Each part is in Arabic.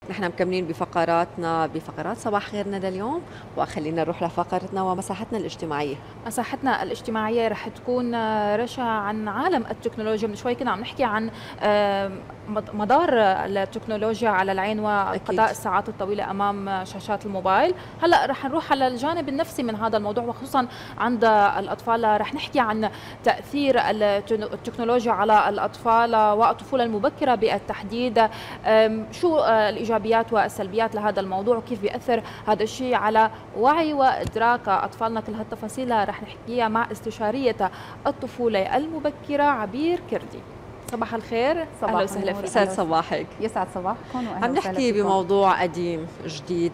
نحن مكملين بفقرات صباح خيرنا لليوم، وخلينا نروح لفقرتنا ومساحتنا الاجتماعية. مساحتنا الاجتماعية رح تكون رشا عن عالم التكنولوجيا. من شوي كنا عم نحكي عن مدار التكنولوجيا على العين وقضاء الساعات الطويلة أمام شاشات الموبايل. هلأ رح نروح على الجانب النفسي من هذا الموضوع، وخصوصا عند الأطفال. رح نحكي عن تأثير التكنولوجيا على الأطفال والطفولة المبكرة بالتحديد. شو الإيجابيات والسلبيات لهذا الموضوع، وكيف بيأثر هذا الشيء على وعي وإدراك أطفالنا. كل هالتفاصيل رح نحكيها مع استشارية الطفولة المبكرة عبير كردي. صباح الخير، أهلا وسهلا فيك. يسعد صباحك. يسعد صباحكم. عم نحكي بموضوع قديم جديد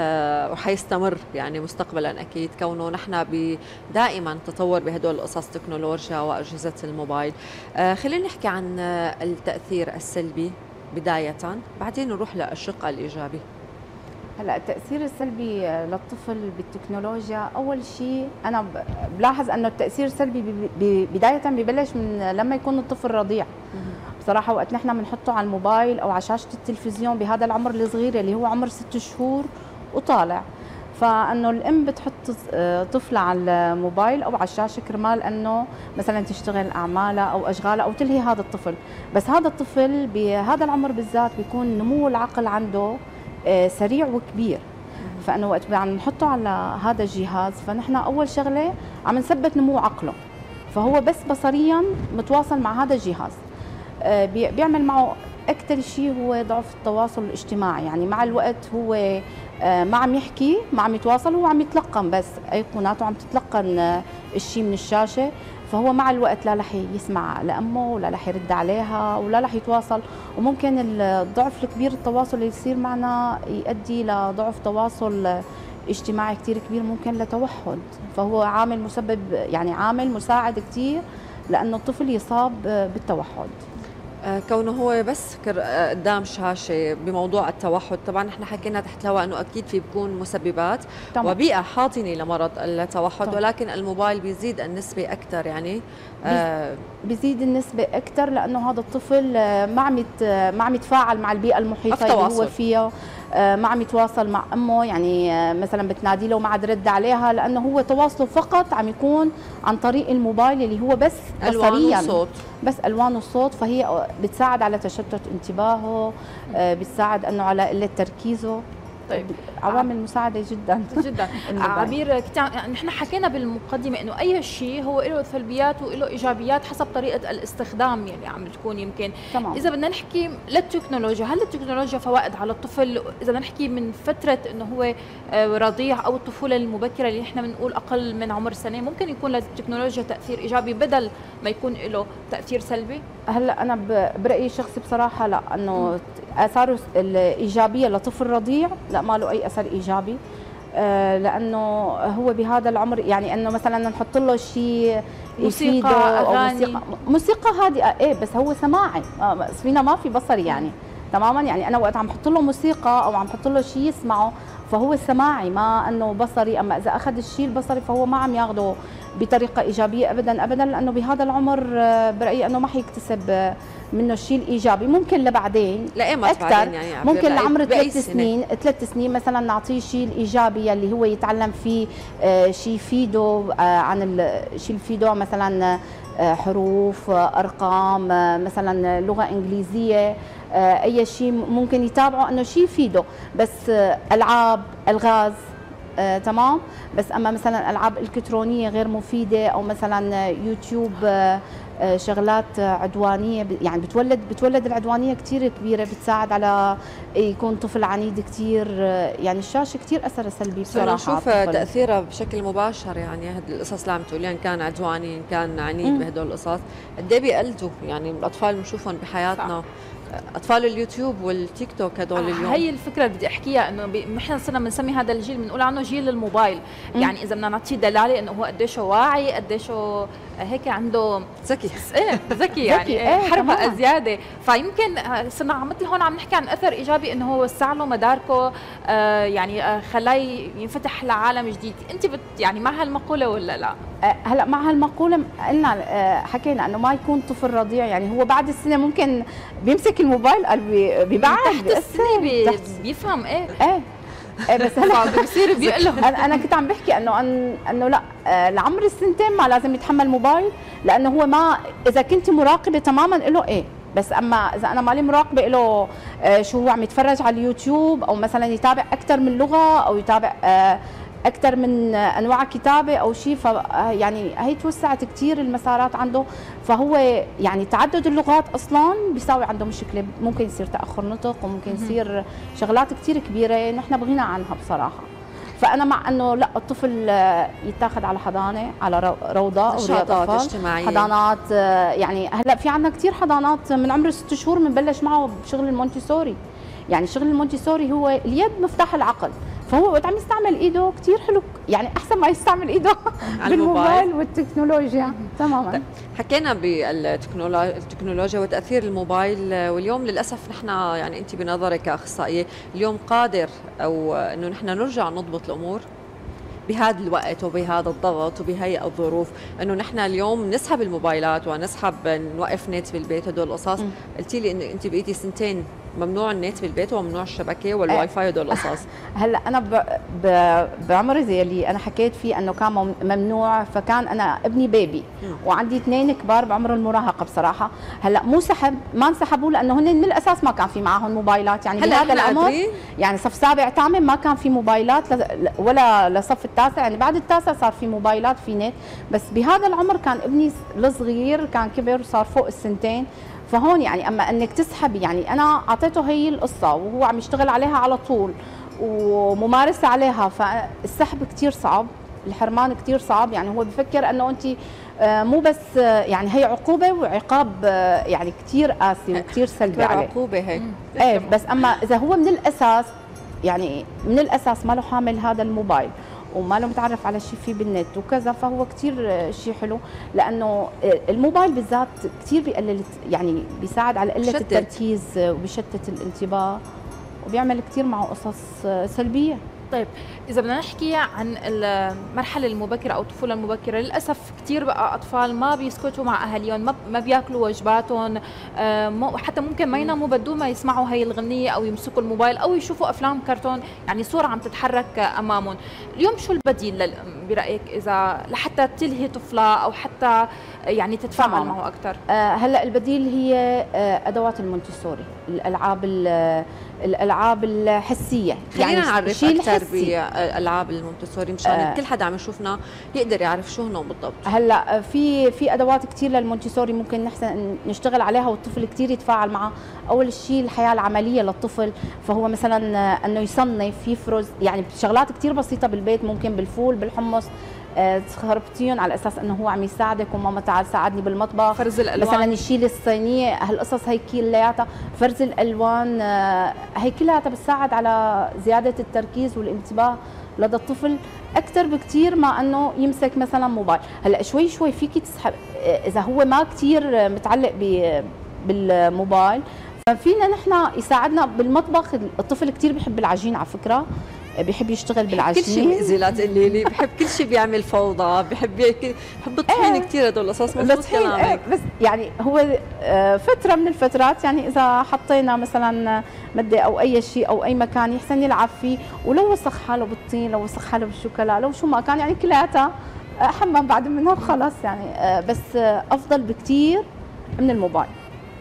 وحيستمر يعني مستقبلا أكيد، كونه نحن دائما تطور بهدول القصص، تكنولوجيا وأجهزة الموبايل. خلينا نحكي عن التأثير السلبي بداية، بعدين نروح للشق الإيجابي. هلا التأثير السلبي للطفل بالتكنولوجيا، أول شيء أنا بلاحظ أنه التأثير السلبي بداية ببلش من لما يكون الطفل رضيع. بصراحة وقت نحن بنحطه على الموبايل أو على شاشة التلفزيون بهذا العمر الصغير اللي هو عمر 6 شهور وطالع، فانه الام بتحط طفلها على الموبايل او على الشاشه كرمال انه مثلا تشتغل اعمالها او اشغالها او تلهي هذا الطفل. بس هذا الطفل بهذا العمر بالذات بيكون نمو العقل عنده سريع وكبير، فانه وقت عم نحطه على هذا الجهاز فنحن اول شغله عم نثبت نمو عقله، فهو بس بصريا متواصل مع هذا الجهاز. بيعمل معه أكثر شيء هو ضعف التواصل الاجتماعي. يعني مع الوقت هو ما عم يحكي، ما عم يتواصل، هو عم يتلقن بس أيقوناته، عم تتلقن الشيء من الشاشة. فهو مع الوقت لا رح يسمع لأمه ولا رح يرد عليها ولا رح يتواصل، وممكن الضعف الكبير التواصل اللي يصير معنا يؤدي لضعف تواصل اجتماعي كثير كبير، ممكن لتوحد. فهو عامل مسبب، يعني عامل مساعد كثير لأنه الطفل يصاب بالتوحد. كونه هو بس قدام شاشة بموضوع التوحد. طبعا نحن حكينا تحت الهواء انه اكيد في بيكون مسببات طبعا وبيئة حاضنة لمرض التوحد طبعا. ولكن الموبايل بيزيد النسبة اكثر، يعني بيزيد النسبة اكثر لانه هذا الطفل ما عم يتفاعل مع البيئة المحيطة اللي هو فيها، ما عم يتواصل مع امه. يعني مثلا بتنادي له وما عاد رد عليها، لانه هو تواصله فقط عم يكون عن طريق الموبايل اللي هو بس بصريا، بس الوان وصوت. فهي بتساعد على تشتت انتباهه، بتساعد انه على قله تركيزه. طيب، عوامل مساعده جدا جدا. عبير، نحن حكينا بالمقدمه انه اي شيء هو له سلبيات وله ايجابيات حسب طريقه الاستخدام اللي عم تكون. يمكن تمام. اذا بدنا نحكي للتكنولوجيا، هل التكنولوجيا فوائد على الطفل؟ اذا بدنا نحكي من فتره انه هو رضيع او الطفوله المبكره اللي نحن بنقول اقل من عمر سنه، ممكن يكون للتكنولوجيا تاثير ايجابي بدل ما يكون له تاثير سلبي؟ هلا انا برايي الشخصي بصراحه لا، انه اثاره الايجابيه لطفل رضيع لا، ما له اي اثر ايجابي. لانه هو بهذا العمر، يعني انه مثلا نحط له شيء موسيقى، اغاني، موسيقى هادئه، ايه بس هو سماعي، فينا ما في بصري يعني تماما. يعني انا وقت عم بحط له موسيقى او عم بحط له شيء يسمعه فهو سماعي ما انه بصري. اما اذا اخذ الشيء البصري فهو ما عم ياخذه بطريقه ايجابيه ابدا ابدا، لانه بهذا العمر برايي انه ما حيكتسب منه الشيء الايجابي. ممكن لبعدين اكثر، يعني ممكن لعمر 3 سنين مثلا نعطيه شيء الايجابي اللي هو يتعلم فيه شيء يفيده عن شيء يفيده، مثلا حروف، ارقام، مثلا لغه انجليزيه، اي شيء ممكن يتابعه انه شيء يفيده. بس العاب، الغاز، تمام. بس اما مثلا العاب الكترونيه غير مفيده، او مثلا يوتيوب شغلات عدوانيه، يعني بتولد العدوانيه كثير كبيره، بتساعد على يكون طفل عنيد كثير. يعني الشاشه كثير اثرها سلبي بصراحه. نشوف تاثيرها بشكل مباشر، يعني هذه القصص اللي عم تقوليها، ان كان عدواني ان كان عنيد بهدول القصص قد ايه بيقلدوا. يعني الاطفال بنشوفهم بحياتنا، اطفال اليوتيوب والتيك توك هدول اليوم. هي الفكره اللي بدي احكيها، انه نحن صرنا بنسمي هذا الجيل، بنقول عنه جيل الموبايل. يعني اذا بدنا نعطيه دلاله انه هو قديش واعي، قديش هيك عنده ذكي، ايه ذكي، يعني حرفه زياده. فيمكن صرنا مثل هون عم نحكي عن اثر ايجابي، انه هو وسع له مداركه، يعني خلاه ينفتح لعالم جديد. انت يعني مع هالمقوله ولا لا؟ هلا مع هالمقوله قلنا حكينا انه ما يكون طفل رضيع، يعني هو بعد السنه ممكن بيمسك الموبايل بيبعد تحت السنه بيفهم ايه بس هلا بصير بيقلب. انا كنت عم بحكي انه لا، لعمر السنتين ما لازم يتحمل موبايل، لانه هو ما اذا كنت مراقبه تماما له ايه، بس اما اذا انا مالي مراقبه له شو هو عم يتفرج على اليوتيوب، او مثلا يتابع اكثر من لغه، او يتابع اكثر من انواع كتابه او شيء، يعني هي توسعت كثير المسارات عنده، فهو يعني تعدد اللغات اصلا بيساوي عنده مشكله، ممكن يصير تاخر نطق، وممكن يصير شغلات كثير كبيره نحن بغنى عنها بصراحه. فانا مع انه لا، الطفل يتاخذ على حضانه، على روضه او رياض اطفال اجتماعيه، حضانات. يعني هلا في عندنا كثير حضانات من عمر 6 شهور بنبلش معه بشغل المونتيسوري. يعني شغل المونتيسوري هو اليد مفتاح العقل، فهو وقت عم يستعمل ايده كثير حلو، يعني احسن ما يستعمل ايده بالموبايل والتكنولوجيا. تماما. حكينا بالتكنولوجيا وتاثير الموبايل، واليوم للاسف نحن يعني انت بنظرك كاخصائيه اليوم قادر او انه نحن نرجع نضبط الامور بهذا الوقت وبهذا الضغط وبهي الظروف، انه نحن اليوم نسحب الموبايلات ونسحب نوقف نت بالبيت هدول القصص؟ قلتي لي انه انت بقيتي سنتين ممنوع النت بالبيت وممنوع الشبكه والواي فاي هدول القصص. هلا انا بعمري زي اللي انا حكيت فيه انه كان ممنوع، فكان انا ابني بيبي وعندي 2 كبار بعمر المراهقه بصراحه. هلا مو سحب، ما انسحبوا لانه هن من الاساس ما كان في معهم موبايلات، يعني بهذا العمر يعني صف 7 8 ما كان في موبايلات ولا لصف التاسع، يعني بعد التاسع صار في موبايلات في نت، بس بهذا العمر كان ابني الصغير كان كبر وصار فوق السنتين. فهون يعني اما انك تسحبي، يعني انا اعطيته هي القصه وهو عم يشتغل عليها على طول وممارسه عليها، فالسحب كثير صعب، الحرمان كثير صعب. يعني هو بفكر انه انت مو بس يعني هي عقوبه وعقاب يعني كثير قاسي وكثير سلبي عليه. عقوبه هي ايه، بس اما اذا هو من الاساس، يعني من الاساس ما له حامل هذا الموبايل وما له متعرف على شيء فيه بالنت وكذا، فهو كثير شيء حلو، لانه الموبايل بالذات كثير بيقلل، يعني بيساعد على قله التركيز وبيشتت الانتباه وبيعمل كثير معه قصص سلبيه. طيب إذا بدنا نحكي عن المرحلة المبكرة أو الطفولة المبكرة، للأسف كثير بقى أطفال ما بيسكتوا مع أهاليهم، ما بياكلوا وجباتهم، حتى ممكن ما يناموا بدون ما يسمعوا هي الغنية أو يمسكوا الموبايل أو يشوفوا أفلام كرتون، يعني صورة عم تتحرك أمامهم. اليوم شو البديل برأيك إذا لحتى تلهي طفلة أو حتى يعني تتفاعل معه أكثر؟ هلا البديل هي أدوات المونتيسوري، الالعاب الحسيه. يعني نعرف اكثر بالالعاب المونتسوري مشان كل حدا عم يشوفنا يقدر يعرف شو هن بالضبط. هلا في ادوات كثير للمونتسوري ممكن نحسن نشتغل عليها والطفل كثير يتفاعل معها. اول شيء الحياه العمليه للطفل، فهو مثلا انه يصنف، يفرز، يعني شغلات كثير بسيطه بالبيت، ممكن بالفول بالحمص تخربطيهم على اساس انه هو عم يساعدك وماما تعال ساعدني بالمطبخ. فرز الالوان مثلا يشيل الصينيه، هالقصص هي كلياتها، فرز الالوان هي كلها بتساعد على زياده التركيز والانتباه لدى الطفل اكثر بكثير ما انه يمسك مثلا موبايل. هلا شوي شوي فيكي تسحب، اذا هو ما كثير متعلق بالموبايل ففينا نحن يساعدنا بالمطبخ. الطفل كثير بيحب العجين على فكره، بيحب يشتغل بالعجين، كل شيء مؤذي لا تقولي لي، بحب كل شيء بيعمل فوضى، بحب الطحين كثير، هدول القصص مضبوط كلامك. بس يعني هو فتره من الفترات، يعني اذا حطينا مثلا ماده او اي شيء او اي مكان يحسن يلعب فيه، ولو وسخ حاله بالطين، لو وسخ حاله بالشوكولا، لو شو ما كان، يعني كلياتها حمام بعد منها وخلص، يعني بس افضل بكثير من الموبايل.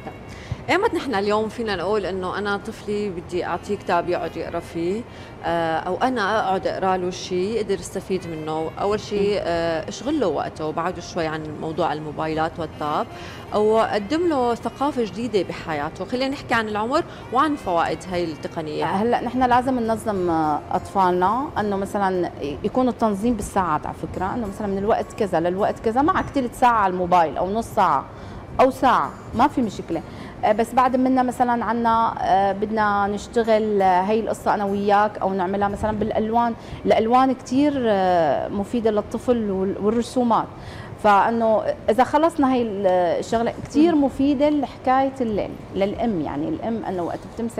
ايمت نحن اليوم فينا نقول انه انا طفلي بدي اعطيه كتاب يقعد يقرا فيه، او انا اقعد اقرا له شيء يقدر يستفيد منه. اول شيء اشغل له وقته وبعده شوي عن موضوع الموبايلات والتاب، او اقدم له ثقافه جديده بحياته. خلينا نحكي عن العمر وعن فوائد هي التقنيه. هلا نحن لازم ننظم اطفالنا، انه مثلا يكون التنظيم بالساعات على فكره، انه مثلا من الوقت كذا للوقت كذا معك ثلث ساعه على الموبايل او نص ساعه او ساعه، ما في مشكله. بس بعد منا مثلا عنا بدنا نشتغل هي القصه انا وياك، او نعملها مثلا بالالوان. الالوان كثير مفيده للطفل والرسومات، فانه اذا خلصنا هي الشغله كثير مفيده لحكايه الليل للام. يعني الام انه وقت بتمسك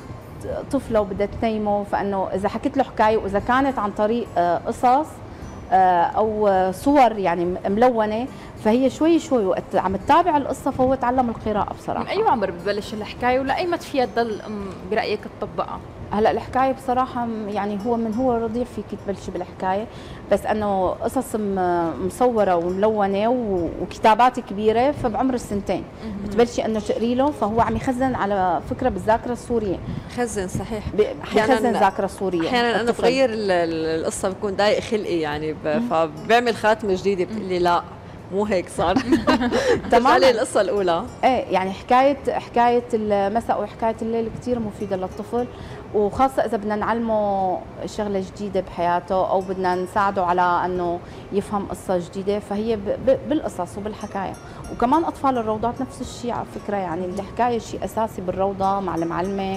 طفله وبدها تنيمه، فانه اذا حكيت له حكايه واذا كانت عن طريق قصص او صور يعني ملونه، فهي شوي شوي وقت عم تتابع القصه فهو تعلم القراءه بصراحه. من اي عمر ببلش الحكايه ولا اي متى فيها تضل برايك تطبقها؟ هلا الحكايه بصراحه يعني هو من هو رضيع فيك تبلشي بالحكايه، بس انه قصص مصوره وملونه وكتابات كبيره، فبعمر السنتين بتبلشي انه تقري له، فهو عم يخزن على فكره بالذاكره السوريه. خزن صحيح، بخزن ذاكره سوريه. احيانا انا بغير القصه، بكون ضايق خلقي يعني فبعمل خاتمه جديده، بتقول لي لا مو هيك صار. تمام القصه الاولى. ايه يعني حكايه المساء وحكايه الليل كثير مفيده للطفل، وخاصه اذا بدنا نعلمه شغله جديده بحياته او بدنا نساعده على انه يفهم قصه جديده، فهي بالقصص وبالحكايه. وكمان اطفال الروضات نفس الشيء على فكره، يعني الحكايه شيء اساسي بالروضه مع المعلمه،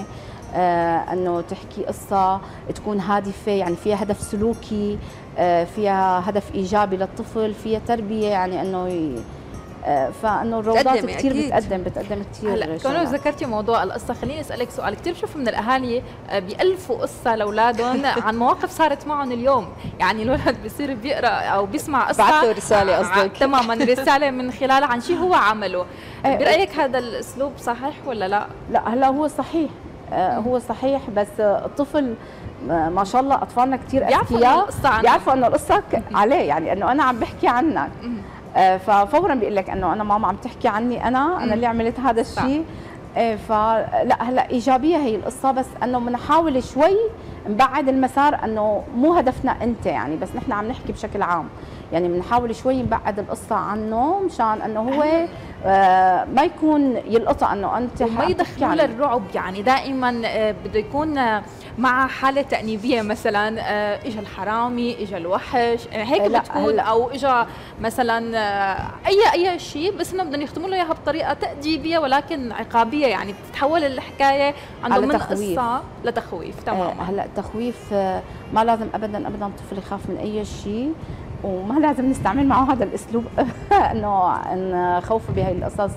انه تحكي قصه تكون هادفه، يعني فيها هدف سلوكي، فيها هدف ايجابي للطفل، فيها تربيه، يعني انه فانه الروضات كثير بتقدم كثير. هلا كونوا ذكرتي موضوع القصه، خليني اسالك سؤال. كثير بشوف من الاهالي بيالفوا قصه لاولادهم عن مواقف صارت معهم اليوم، يعني الولد بصير بيقرا او بيسمع قصه، بعثوا رساله قصدك؟ تماما، رساله من خلالها عن شيء هو عمله. برايك هذا الاسلوب صحيح ولا لا؟ لا هلا هو صحيح، هو صحيح، بس الطفل ما شاء الله اطفالنا كثير اذكياء، بيعرفوا انه القصه عليه، يعني انه انا عم بحكي عنك، ففورا بيقول لك انه انا ماما عم تحكي عني، انا اللي عملت هذا الشيء. فلا هلا ايجابيه هي القصه، بس انه بنحاول شوي نبعد المسار، انه مو هدفنا انت يعني، بس نحن عم نحكي بشكل عام، يعني بنحاول شوي نبعد القصه عنه مشان انه هو ما يكون يلقطها انه انت ما يدخلوا للرعب، يعني دائما بده يكون مع حاله تانيبيه، مثلا اجى الحرامي، اجى الوحش، هيك بتكون، او اجى مثلا اي شيء، بس انه بدهم يختموا له اياها بطريقه تاديبيه ولكن عقابيه، يعني بتتحول الحكايه عنده من قصه لتخويف. تماما. هلا التخويف ما لازم ابدا الطفل يخاف من اي شيء، وما لازم نستعمل معه هذا الاسلوب انه نخوفه بهي القصص،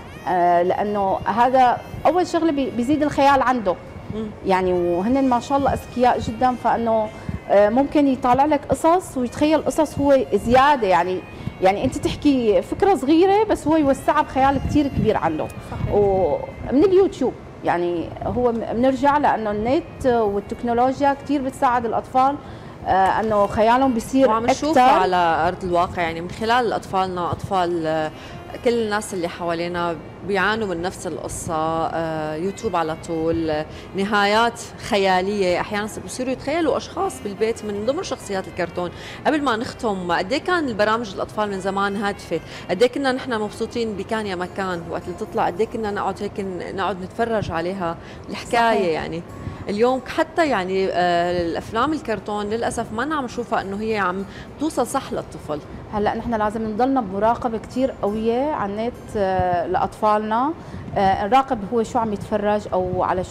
لانه هذا اول شغله بيزيد الخيال عنده، يعني وهن ما شاء الله اذكياء جدا، فانه ممكن يطالع لك قصص ويتخيل قصص هو زياده، يعني انت تحكي فكره صغيره بس هو يوسعها بخيال كثير كبير عنده. صحيح. ومن اليوتيوب يعني هو بنرجع لانه النت والتكنولوجيا كثير بتساعد الاطفال انه خيالهم بيصير وعم نشوفه على ارض الواقع، يعني من خلال اطفالنا، اطفال كل الناس اللي حوالينا بيعانوا من نفس القصة. يوتيوب على طول، نهايات خيالية، أحيانا بيصيروا يتخيلوا أشخاص بالبيت من ضمن شخصيات الكرتون. قبل ما نختم، قد ايه كان البرامج الأطفال من زمان هادفة، قد ايه كنا نحن مبسوطين بكان يا مكان وقت اللي تطلع، قد ايه كنا نقعد هيك نقعد نتفرج عليها الحكاية. صحيح. يعني اليوم حتى يعني الأفلام الكرتون للأسف ما عم نشوفها إنه هي عم توصل صح للطفل. هلا نحن لازم نضلنا بمراقبه كثير قويه على النت لاطفالنا، نراقب هو شو عم يتفرج او على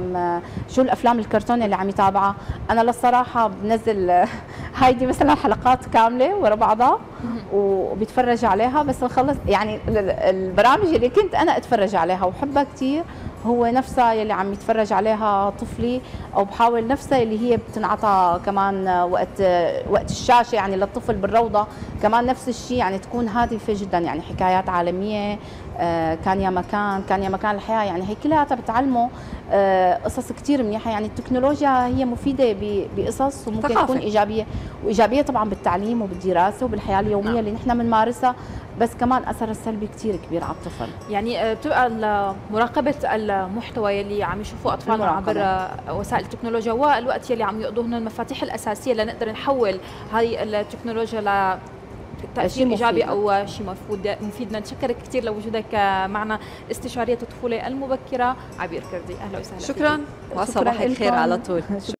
شو الافلام الكرتون اللي عم يتابعها. انا للصراحه بنزل هايدي مثلا حلقات كامله ورا بعضها وبيتفرج عليها، بس بخلص يعني البرامج اللي كنت انا اتفرج عليها وحبها كثير هو نفسها يلي عم يتفرج عليها طفلي، او بحاول نفسها اللي هي بتنعطى كمان وقت الشاشه، يعني للطفل بالروضه كمان نفس الشيء، يعني تكون هادفه جدا، يعني حكايات عالميه، كان يا مكان الحياه، يعني هي كلها بتعلمه قصص كثير منيحه. يعني التكنولوجيا هي مفيده بقصص وممكن تكون ايجابيه طبعا بالتعليم وبالدراسه وبالحياه اليوميه اللي نحن بنمارسها، بس كمان اثر السلبي كثير كبير على الطفل. يعني بتبقى مراقبه المحتوى يلي عم يشوفوا اطفالنا عبر وسائل التكنولوجيا، والوقت يلي عم يقضوه هن المفاتيح الاساسيه لنقدر نحول هاي التكنولوجيا ل تأثير إيجابي أو شيء مفيد. نتشكرك كثير لوجودك معنا، استشارية الطفولة المبكرة عبير كردي. أهلا وسهلا. شكرا وصباح الخير على طول.